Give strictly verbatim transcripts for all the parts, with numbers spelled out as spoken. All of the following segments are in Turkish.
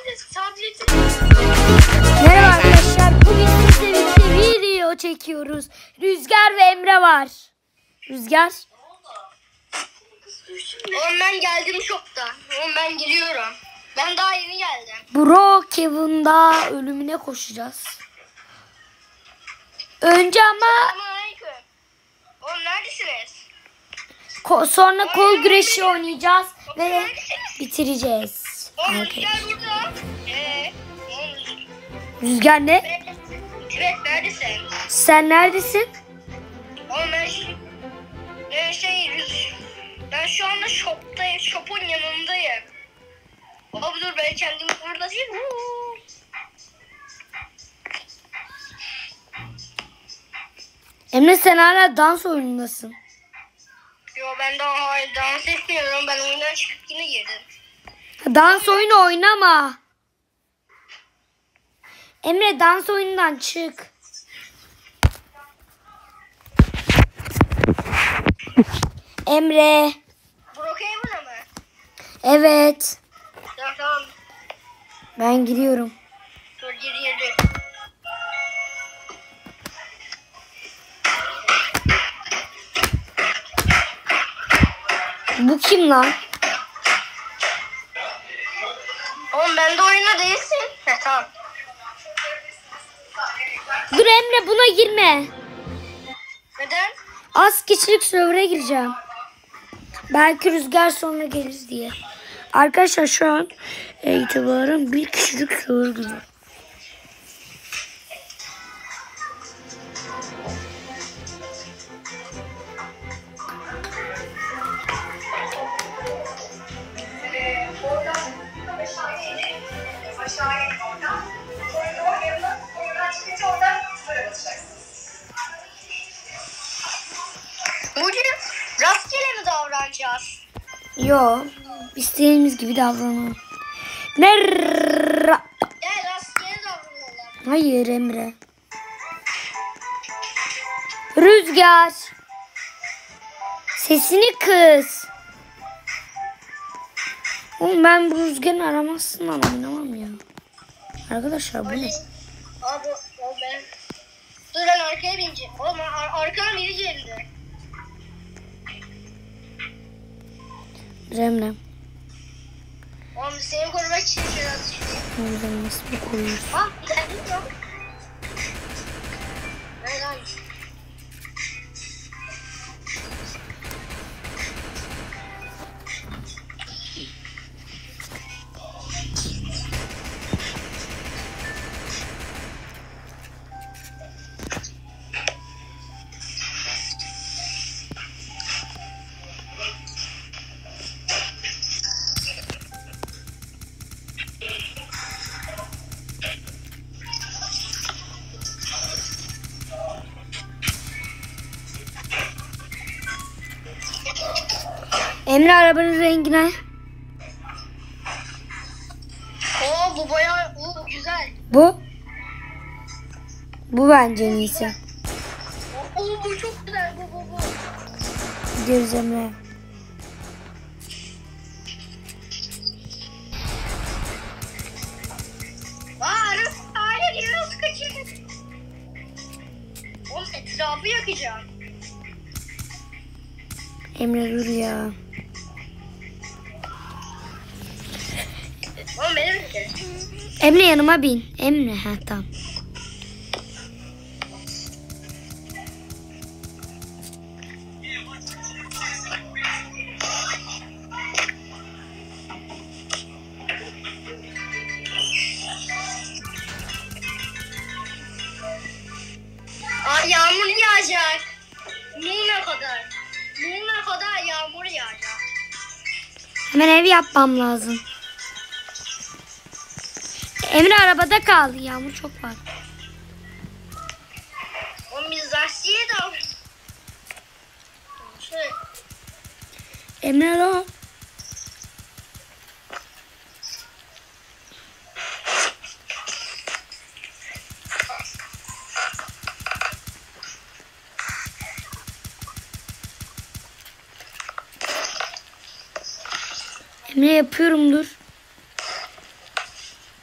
Merhaba arkadaşlar. Bugün sizle birlikte video çekiyoruz. Rüzgar ve Emre var. Rüzgar. Oğlum ben geldim şokta. Oğlum ben giriyorum. Ben daha yeni geldim. Bro Kevin'da ölümüne koşacağız. Önce ama Selamünaleyküm. Oğlum neredesiniz? ko sonra kol güreşi oynayacağız ve bitireceğiz. Oğlum Arkadaşlar. Rüzgar burada. Eee? Oğlum Rüzgar ne? evet. Evet neredesin? Sen neredesin? Oğlum ben şu... Ben şey... Rüz- Ben şu anda shoptayım. Shop'un yanındayım. Abi dur ben kendimi burada değil. Emre sen hala dans oyunundasın. Yo ben daha hayır dans etmiyorum. Ben oyundan çıkıp yine girdim. Dans oyunu oynama. Emre dans oyundan çık. Emre. Brookhaven'a mı? Evet. Tamam tamam. Ben giriyorum. Dur gir girdim. Bu kim lan? Oğlum ben de oyunda değilsin. Heh tamam. Dur Emre buna girme. Neden? Az kişilik server'a gireceğim. Belki Rüzgar sonra gelir diye. Arkadaşlar şu an e, itibaren bir kişilik server giriyor. Bugün rastgele mi davranacağız? Yo, istediğimiz gibi davranalım. Nerra? Gel rastgele davranalım. Hayır Emre. Rüzgar. Sesini kız. Oğlum ben bu Rüzgar'ın aramasından oynamam ya. Arkadaşlar bu ne? Abi o ben. Dur ben arkaya bineceğim. Oğlum ar arkana bineceğim de. Emre. Oğlum seni korumak için biraz düşüneyim. Emre nasıl bir koyuyorsun? Ah geldim yok. Nereden? Emre arabanın rengi ne? Oo bu bayağı bu güzel. Bu. Bu bence en iyisi. Oo bu çok güzel bu bu bu. Gidiyoruz Emre. Aa hayır ya nasıl kaçırdın? Oğlum etrafı yakacağım. Emre dur ya. Oğlum benim de. Emre yanıma bin. Emre ha tamam. Aa yağmur yağacak. Nuna kadar. Nuna kadar yağmur yağacak. Hemen ev yapmam lazım. Emre arabada kaldı. Yağmur çok var. Oğlum biz lastiğe de Şöyle. Emre lan. Emre yapıyorum dur.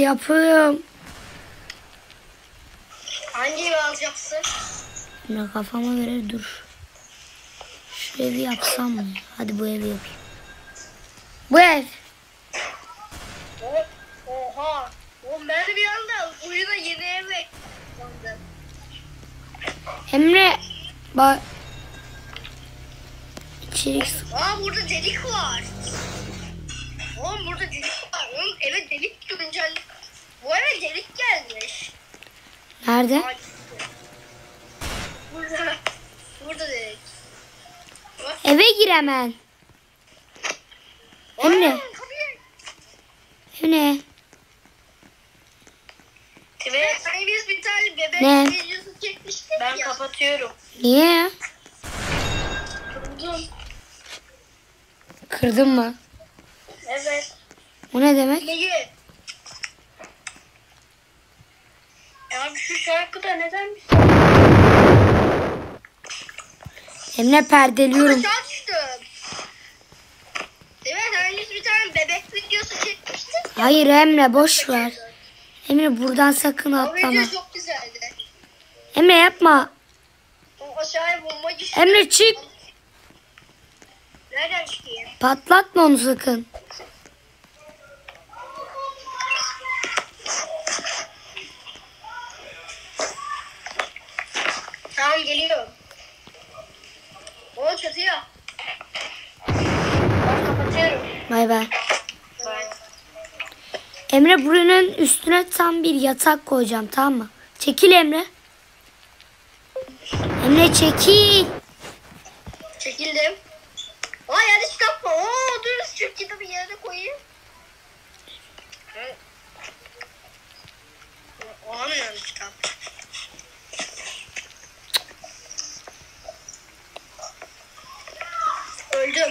yapıyorum. Hangi evi alacaksın? Ne kafama göre dur. Şu evi yapsam mı? Hadi bu evi yapayım. Bu ev. Oh, oha. Oğlum ben de bir anda oyuna yeni ev ekledim. Emre bak. İçerik sık- Aa burada delik var. Oğlum burada delik var. Oğlum eve delik güncel. Bu eve delik gelmiş. Nerede? Ay, Burada. Burada delik. Bak. Eve gir hemen. Emre. Aa, kapıyı. Ev ne? Evet. Hani biz bir tane bebek Ne? videosu çekmiştik ben ya. Ben kapatıyorum. Niye? Kurdum. Kırdın mı? Evet. O ne demek? Neyi? Ya şu şarkıda neden bir Emre perdeliyorum. Aşağı düştüm. Evet hani biz bir tane bebek videosu çekmiştik. Hayır Emre boş ver. Emre buradan sakın O atlama. video çok güzeldi. Emre yapma. O aşağıya bomba düştü. Emre çık. Nereden çıkayım? Patlatma onu sakın. Tamam geliyorum. O çatıya. Ben kapatıyorum. Bay bay. Bye. Emre buranın üstüne tam bir yatak koyacağım, tamam mı? Çekil Emre. Emre çekil. Çekildim. Aa yerde kitap var. Oo dur şu kitabı yerine koyayım. Hı. Olamıyorum kitap. Öldüm.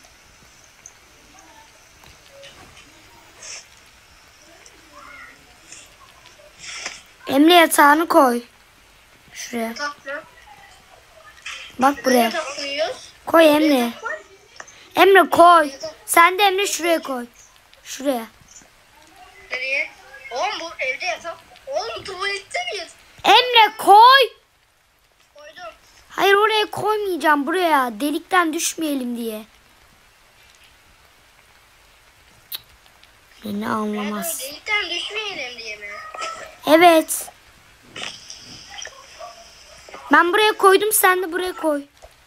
Emre yatağını koy. Şuraya. Yatak mı? Bak buraya. Yatak koyuyoruz. Koy Emre. Emre koy. Sen de Emre şuraya koy. Şuraya. Nereye? Oğlum bu evde yatak. Oğlum tuvalette miyiz? Emre koy. Koydum. Hayır oraya koymayacağım, buraya. Delikten düşmeyelim diye. Beni Ben anlamaz. delikten düşmeyelim diye mi? Evet. Ben buraya koydum, sen de buraya koy.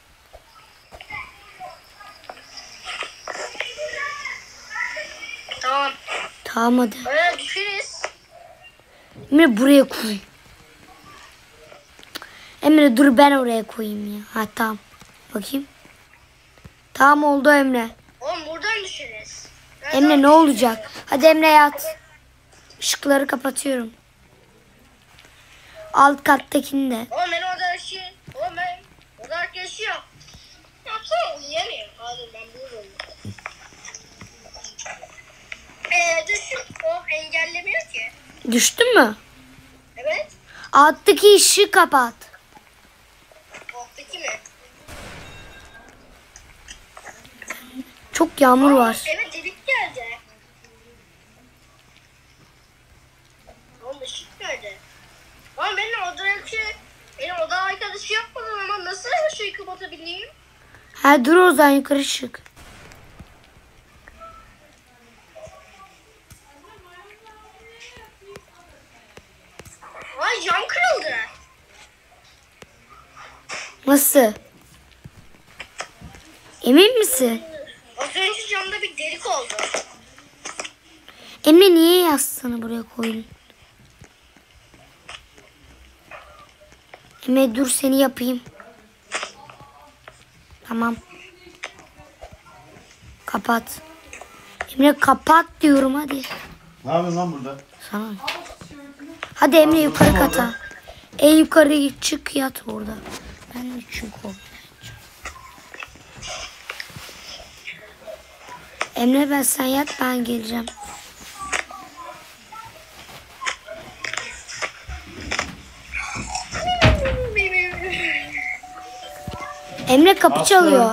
Tamam. Tamam hadi. Öyle düşeriz. Emre buraya koy. Emre dur ben oraya koyayım ya. Ha tamam. Bakayım. Tamam oldu Emre. Oğlum buradan düşeriz. Emre ne olacak? Hadi Emre yat. Işıkları kapatıyorum. Alt kattakini de. Oğlum ben orada yaşıyor. Oğlum ben orada yaşıyor. Yapsana uyuyamıyorum. Hadi ben bulurum. Eee düşün. O engellemiyor ki. Düştün mü? Evet. Alttaki ışığı kapat. Alttaki mi? Çok yağmur var. Evet delik geldi. Oğlum ışık nerede? Oğlum benim odadaki benim oda arkadaşı yapmadım ama nasıl her şeyi kapatabileyim? Ha dur o zaman yukarı çık. Ay cam kırıldı. Nasıl? Emin misin? Az önce camda bir delik oldu. Emre niye yastığını buraya koydun? Emre dur seni yapayım. Tamam. Kapat. Emre kapat diyorum hadi. Ne yapıyorsun lan burada? Sana. Hadi Emre yukarı kata. En yukarı çık yat orada. Ben de çünkü oynayacağım. Emre ben sen yat ben geleceğim. Emre kapı Aslı. çalıyor.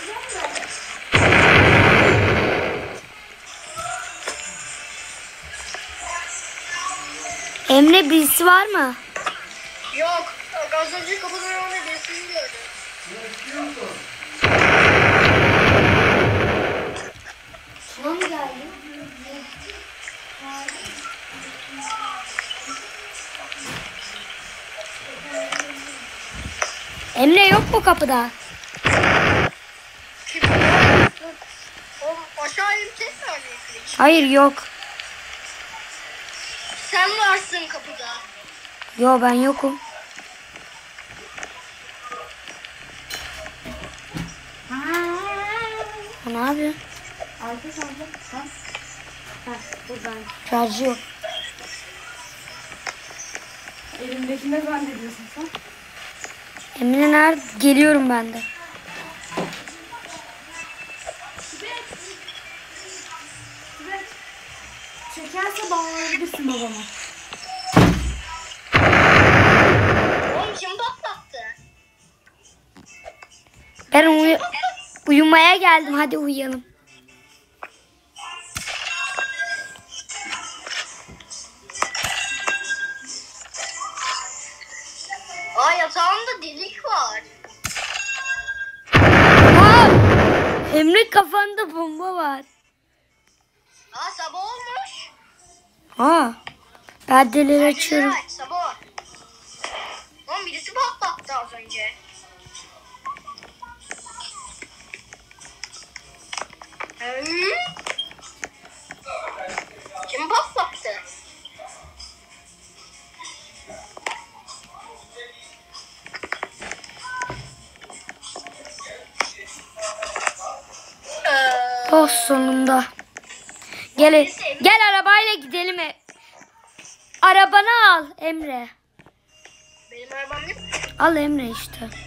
Emre birisi var mı? Yok. Az önce kapıdan önüne birisini gördüm. Tamam geldi. Emre yok mu kapıda? Kim? Oğlum aşağı inip tekrar mı yukarı? Hayır yok. Sen varsın kapıda. Yo ben yokum. Ne yapıyorsun? Arka sandık. Ha? Ha, buradan. Şarjı yok. Elimdeki ne zannediyorsun sen? Emre nerede? Geliyorum ben de. Çekerse bağlanabilirsin babama. Oğlum kim patlattı? Ben uyu uyumaya geldim. Hadi uyuyalım. Aa yatağında delik var. Aa! Emre kafanda bomba var. Aa sabah olmuş. Ha. Perdeleri açıyorum. Güzel, sabah. Oğlum birisi patlattı az önce. Hmm? Kim patlattı? Ee, Oh sonunda. Gel gel arabayla gidelim. e- Arabanı al Emre. benim arabam yok. Al Emre işte.